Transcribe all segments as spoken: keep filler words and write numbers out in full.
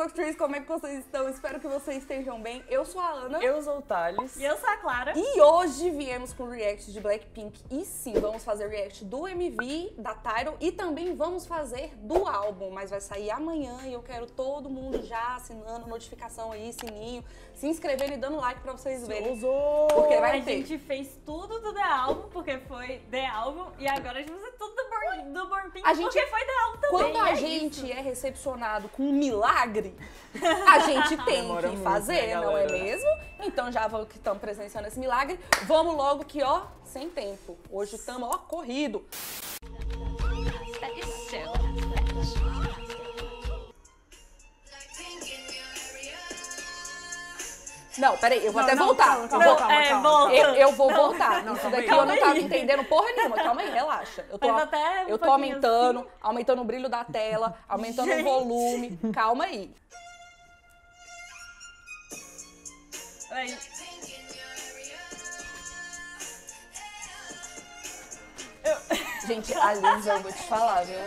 Doctors, como é que vocês estão? Espero que vocês estejam bem. Eu sou a Ana. Eu sou o Thales. E eu sou a Clara. E hoje viemos com o react de Blackpink. E sim, vamos fazer react do M V, da Tidal e também vamos fazer do álbum. Mas vai sair amanhã e eu quero todo mundo já assinando, notificação aí, sininho, se inscrevendo e dando like pra vocês verem. Usou. Porque vai A ter. gente fez tudo do The Album, porque foi The Album. E agora a gente vai fazer tudo do Born, do Born Pink, A gente- porque foi The Album também. Quando a é gente isso. é recepcionado com um milagre, a gente tem Demora que muito, fazer, né, não é galera? mesmo? Então já vamos que estamos presenciando esse milagre, vamos logo que, ó, sem tempo. Hoje estamos, ó, corrido. Não, peraí, eu vou Não, até não, voltar. calma, Eu calma, vou- calma, é, calma, volta. Eu, eu vou voltar. Não, Isso calma daqui aí. eu não tava Calma aí. entendendo porra nenhuma. Calma aí, relaxa. Eu tô, Mas até um eu tô pouquinho aumentando, assim. aumentando o brilho da tela, aumentando Gente. o volume. Calma aí. Aí. Gente, a Lisa, eu vou te falar, viu?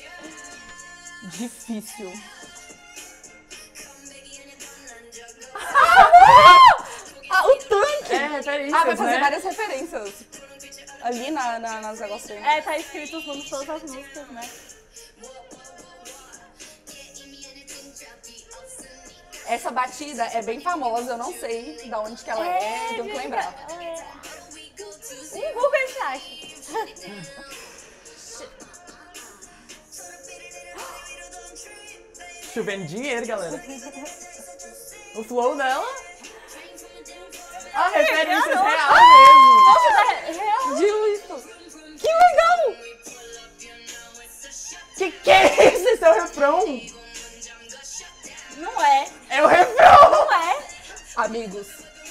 Difícil. Ah, o tanque! É, referências, Ah, vai fazer né? várias referências. Ali na, na, nas negocinhos. É, tá escrito os nomes de todas as músicas, né? Essa batida é bem famosa, eu não sei de onde que ela é, tenho que gente, lembrar. ela é- Um Google a gente acha. Chovendo dinheiro, galera. O flow dela. Ah, referências não. real mesmo. Nossa, é real. Justo! Que legal! Que que é isso? Esse é o refrão? Não é. É o refrão! Não é. Amigos,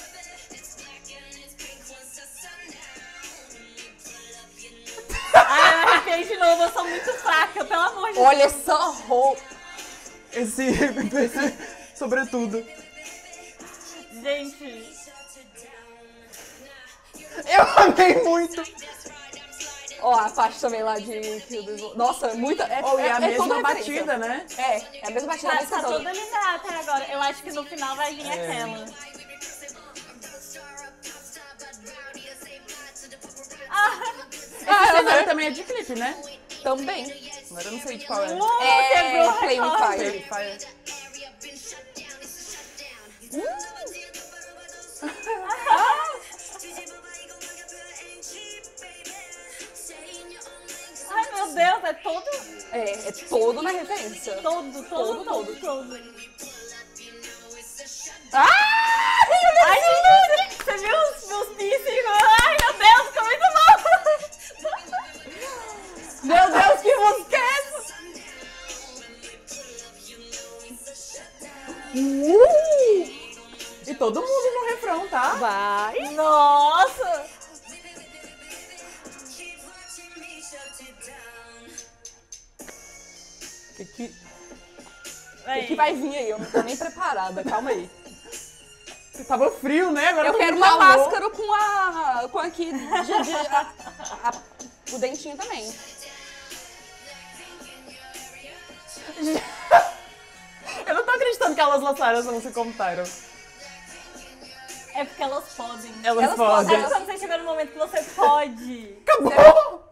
Ai, eu arrepiei de novo, eu sou muito fraca, pelo amor de Deus. olha essa roupa. Esse, esse sobretudo. Gente, Eu amei muito. Ó, a parte também lá de... Nossa, muita... É, Oh, e é, a é mesma toda referência. batida, né? É, é a mesma batida, a tá, mesma tá toda. toda linear até agora. Eu acho que no final vai vir É. aquela. Ah, Esse cenário também é de clipe, né? Também. Agora eu não sei de qual é. uh, É, quebrou o Play with recorde. Fire. Fire. Ai, meu Deus, é todo, É, é todo na referência. todo, todo, Todo, todo, todo. Ah! Ai, gente, você viu os meus piercings? Ai, meu Deus, ficou muito bom. Meu Deus, que música é essa? Uh! E todo mundo no refrão, tá? Vai. Nossa. O que, que, Aí. que vai vir aí? Eu não tô nem preparada, calma aí. Tava frio, né? Agora Eu todo quero mundo uma calor. máscara com a... com aqui, de, de, a, a- o dentinho também. Eu não tô acreditando que elas lançaram essa música como Tidal. É porque elas podem. Elas, Elas podem. podem. Sabe quando você chega no momento que você pode? Acabou!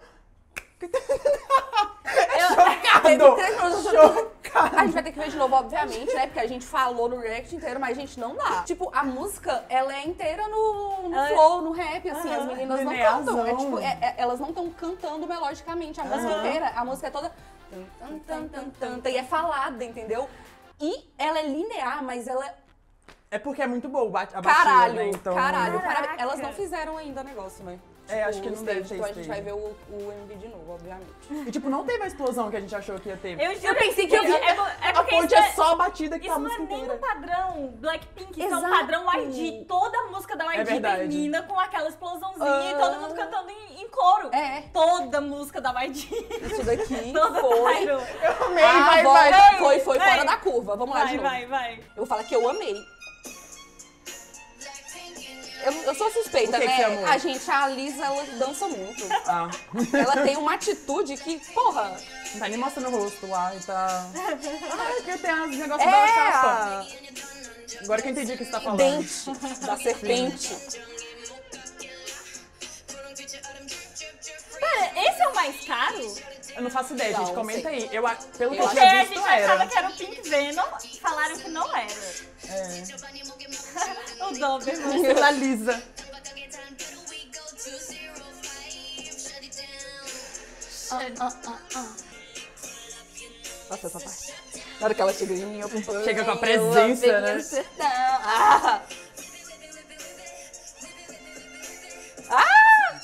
Teve Chocado! três coisas- Chocado! A gente vai ter que ver de novo, obviamente, né? Porque a gente falou no react inteiro, mas, gente, não dá. Tipo, a música, ela é inteira no, no Ela é- flow, no rap, assim. Aham. As meninas não Linearzão. cantam. É, tipo, é- é- elas não estão cantando melodicamente a música Aham. inteira. A música é toda... tan, tan, tan, tan, tan, e é falada, entendeu? E ela é linear, mas ela é... É porque é muito boa a bat- a batida, Caralho, né? Então, caralho, Caraca. parabéns. Elas não fizeram ainda o negócio, né? É, acho que o não deve stage, ter Então a gente vai stage. ver o, o M V de novo, obviamente. E tipo, não teve a explosão que a gente achou que ia ter. Eu, juro, Eu pensei que eu vi- É, é A porque ponte isso é só a batida que tá a Isso não é música nem inteira. no padrão Blackpink, isso é Exato. um padrão Y G. Toda a música da Y G É verdade. termina com aquela explosãozinha e Ah. todo mundo cantando em, em coro. É. Toda música da Y G. Isso daqui Toda foi... Tidal. Eu amei, Ah, vai, vai, vai. Foi, foi Vai. fora da curva. Vamos lá de Vai, novo. vai, vai. Eu vou falar que eu amei. Eu, eu sou suspeita, O que que né? você amou? A gente, a Lisa, ela dança muito. Ah. Ela tem uma atitude que, porra, Não tá nem mostrando o rosto lá, e tá... Ah, que tem os negócios É, da capa. a Agora que eu entendi o que você tá falando. dente da serpente. Pera, esse é o mais caro? Eu não faço ideia, Não, gente. não Comenta sei. aí. Eu, a- pelo que Eu eu Porque tinha a visto, gente achava era. que era o Pink Venom, falaram que não era. É. O Doberman. Analisa. Ah, ah, ah, ah. Nossa, essa parte. Na hora que ela chega em mim, eu acompanho. Chega com a presença, eu né? no sertão. Ah! Ah!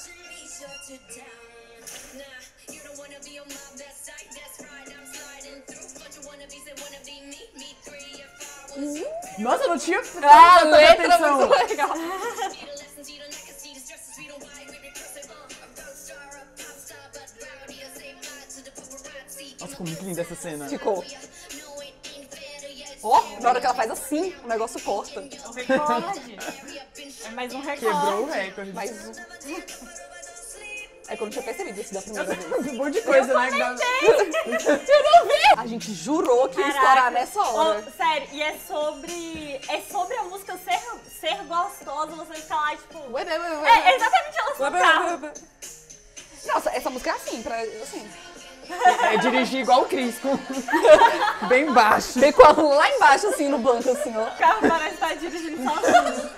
Nossa, eu não tinha Ah, a prestado letra é atenção. muito legal. Nossa, ficou muito linda essa cena. Ficou. Ó, na hora que ela faz assim, o negócio corta. O recorde. É mais um recorde. Quebrou o recorde. Mais um. É que eu não tinha percebido isso da primeira vez. Um monte de coisa, né? que dá- A gente jurou que ia Caraca. estourar nessa hora. Oh, sério, e é sobre. É sobre a música ser, ser gostosa, você ficar lá, tipo. É, exatamente ela no carro. Nossa, essa música é assim, pra. Assim. É dirigir igual o Cris, com... bem baixo. Bem com a lá embaixo, assim, no banco, assim, ó. O carro parece estar dirigindo sozinho.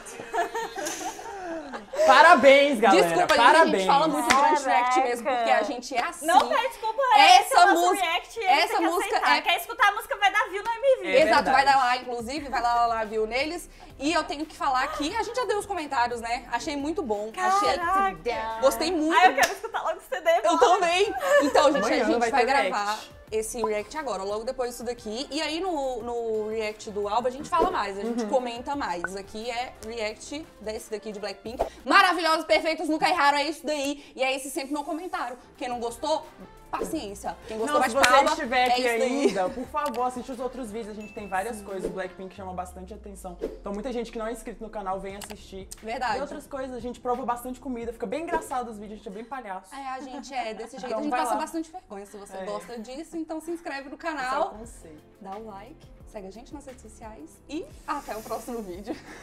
Parabéns, galera. Desculpa, gente, Parabéns. a gente fala muito durante o react Caraca. mesmo, porque a gente é assim. Não pede desculpa, Essa esse é o nosso música- react e essa você tem que música aceitar. é- Quer escutar a música, vai dar view no M V. É Exato, vai verdade. dar lá, inclusive, vai lá, lá, viu, neles. E eu tenho que falar aqui, a gente já deu os comentários, né? Achei muito bom. Achei. Caraca. Gostei muito. Ai, eu quero escutar logo o C D. Eu bora. também! Então, gente, Amanhã a gente vai vai, ter gravar react. esse react agora, logo depois disso daqui. E aí no, no react do álbum a gente fala mais, a Uhum. gente comenta mais. Aqui é react desse daqui de Blackpink. Maravilhosos, perfeitos, nunca erraram, é isso daí. E é esse sempre meu comentário. Quem não gostou, paciência. Quem gostou, Não, se bate você palma. estiver é aqui isso daí. ainda, por favor, assiste os outros vídeos. A gente tem várias coisas. O Blackpink chama bastante atenção. Então, muita gente que não é inscrito no canal vem assistir. Verdade. E outras coisas, a gente prova bastante comida. Fica bem engraçado os vídeos, a gente é bem palhaço. É, a gente é desse jeito. Então a gente vai passa lá. bastante vergonha. Se você É. gosta disso, então se inscreve no Esse é o canal, conceito. dá o like, segue a gente nas redes sociais e até o próximo vídeo.